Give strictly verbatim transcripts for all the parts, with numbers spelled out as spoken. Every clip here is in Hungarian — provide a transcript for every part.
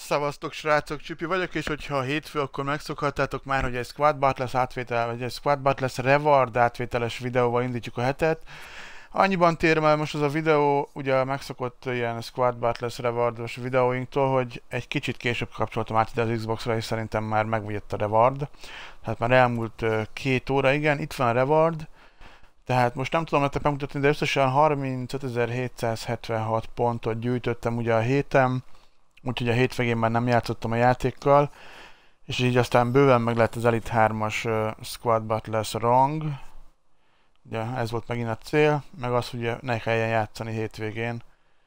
Szevasztok srácok, Csipi vagyok, és hogyha hétfő, akkor megszokhattátok már, hogy egy Squad Battles átvétel, vagy egy Squad Battles Reward átvételes videóval indítjuk a hetet. Annyiban térem el most az a videó, ugye a megszokott ilyen Squad Battles Rewardos videóinktól, hogy egy kicsit később kapcsoltam át ide az Xbox-ra, és szerintem már megvogyott a Reward. Tehát már elmúlt uh, két óra, igen, itt van a Reward. Tehát most nem tudom nektek megmutatni, de összesen harmincötezer-hétszázhetvenhat pontot gyűjtöttem ugye a héten. Úgyhogy a hétvégén már nem játszottam a játékkal, és így aztán bőven meg lett az Elite hármas uh, Squad Battles rang. Ugye ez volt megint a cél, meg az, hogy ne kelljen játszani hétvégén.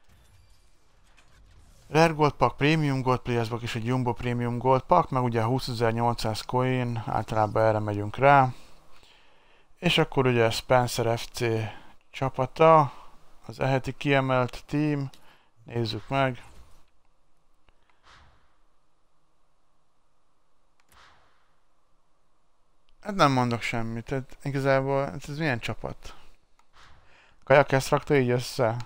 Rare Gold Pack, Premium Gold Players Book és egy Jumbo Premium Gold Pack, meg ugye húszezer-nyolcszáz coin, általában erre megyünk rá. És akkor ugye Spencer ef cé csapata, az eheti kiemelt team, nézzük meg. Hát nem mondok semmit, tehát igazából ez, ez milyen csapat? Kajak ezt rakta így össze?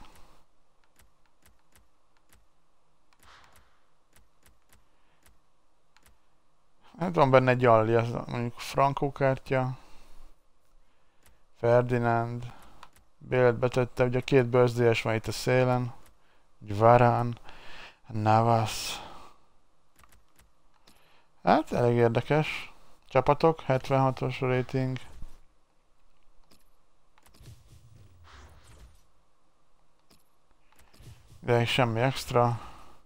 Hát van benne egy Alli, az mondjuk Franco kártya. Ferdinand. Bélet betette, ugye két birthday-es van itt a szélen. Varane. Navas. Hát elég érdekes. Csapatok, hetvenhatos rating. De semmi extra.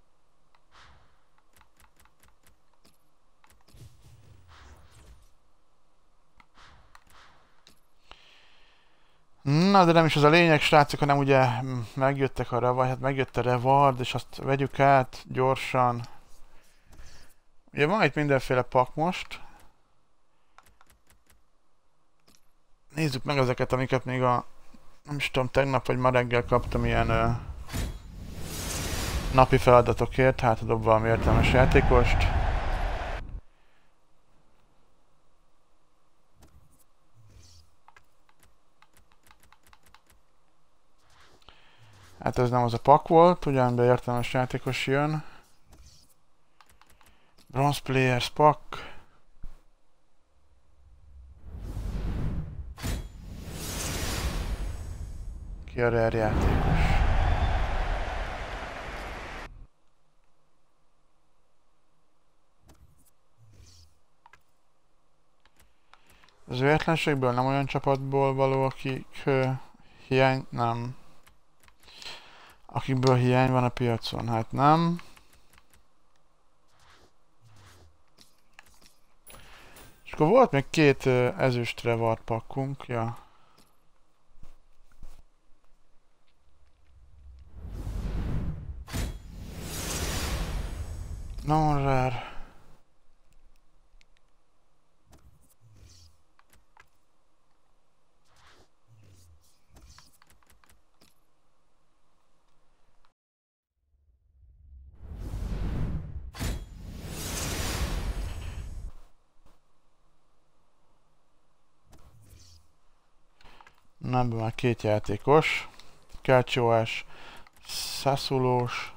Na, de nem is az a lényeg, srácok, hanem ugye megjöttek a reward, hát megjött a reward, és azt vegyük át gyorsan. Ugye van itt mindenféle pak most. Nézzük meg ezeket, amiket még a... nem is tudom, tegnap vagy ma reggel kaptam ilyen ö, napi feladatokért, hát dob valami értelmes játékost. Hát ez nem az a pak volt, ugyanbe értelmes játékos jön. Bronze Players pak. Ki a rare játékos? Az véletlenségből nem olyan csapatból való, akik uh, hiány... nem. Akikből hiány van a piacon, hát nem. És akkor volt még két uh, ezüst reward pakkunk, ja. Non-rare. Na, ebben már két játékos. Kácsóás, Szaszulós.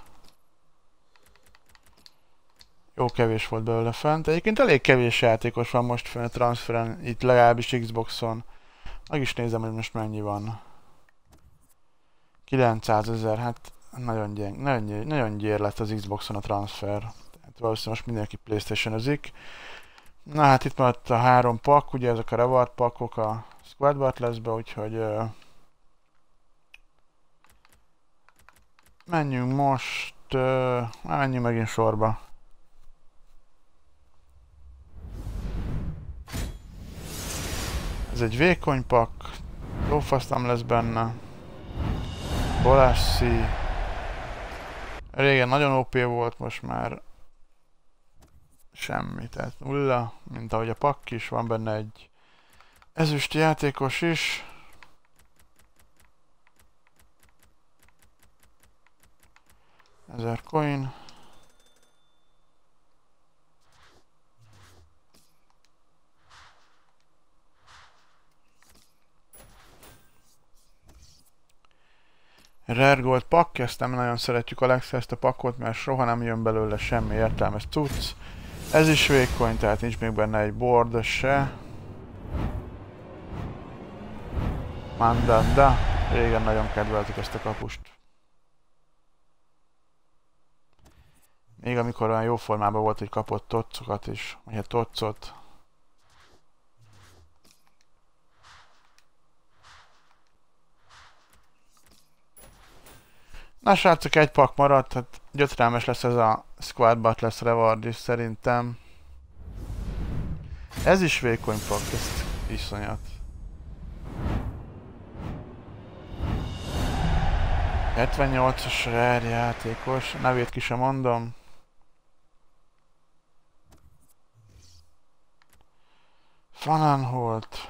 Jó kevés volt belőle fent. Egyébként elég kevés játékos van most fent a transferen, itt legalábbis Xboxon. Meg is nézem, hogy most mennyi van. kilencszázezer, hát nagyon gyeng, nagyon, nagyon gyér lett az Xboxon a transfer. Tehát valószínűleg most mindenki PlayStation-özik. Na hát itt maradt a három pak, ugye ezek a reward pakok a Squad Battlesbe, úgyhogy uh, menjünk most, uh, menjünk megint sorba. Ez egy vékony pak, lófasz nem lesz benne. Bolassi. Régen nagyon ó pé volt, most már semmi, tehát nulla, mint ahogy a pak is, van benne egy ezüst játékos is. ezer coin. Rare Gold Pack, ezt nem nagyon szeretjük Alex, ezt a pakkot, mert soha nem jön belőle semmi értelmes cucc. Ez is vékony, tehát nincs még benne egy board se. Mandanda. Régen nagyon kedveltük ezt a kapust. Még amikor olyan jó formában volt, hogy kapott toccokat is, vagy hát toccot. Na srácok, egy pak maradt, hát gyötrelmes lesz ez a Squad Battles Reward is szerintem. Ez is vékony pak, ez iszonyat. hetvennyolcas rare játékos, nevét ki sem mondom. Fananholt.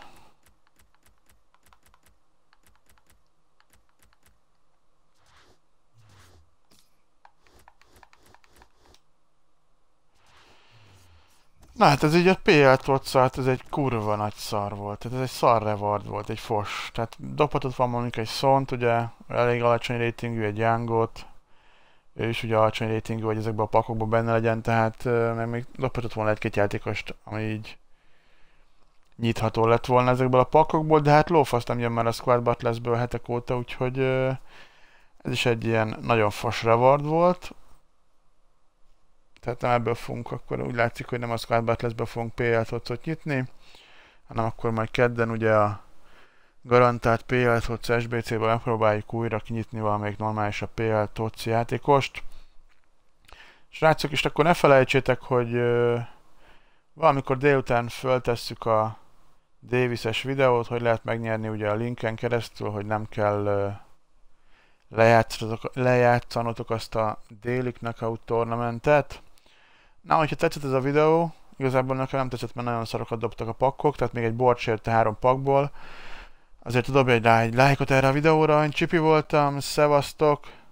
Na hát ez így a pé el toccat, ez egy kurva nagy szar volt. Tehát ez egy szar reward volt, egy fos. Tehát dobhatott van mondjuk egy Szont, ugye elég alacsony ratingű, egy Youngot. Ő is ugye alacsony ratingű, hogy ezekben a pakokban benne legyen, tehát meg még dobhatott volna egy-két játékost, ami így nyitható lett volna ezekből a pakokból, de hát lófasz nem jön már a Squad Battlesből hetek óta, úgyhogy ez is egy ilyen nagyon fos reward volt. Tehát nem ebből fogunk, akkor úgy látszik, hogy nem a Squad Battlesből fogunk pé el tocot nyitni, hanem akkor majd kedden ugye a garantált pé el toc es bé cé-ből megpróbáljuk újra kinyitni valamelyik normális a pé el toc játékost. Srácok, és akkor ne felejtsétek, hogy uh, valamikor délután föltesszük a Davis-es videót, hogy lehet megnyerni ugye a linken keresztül, hogy nem kell uh, lejátszanotok, lejátszanotok azt a déli knockout tornamentet. Na, hogyha tetszett ez a videó, igazából nekem nem tetszett, mert nagyon szarokat dobtak a pakkok, tehát még egy board sérte három pakból. Azért dobj egy, egy lájkot erre a videóra, én Csipi voltam, szevasztok!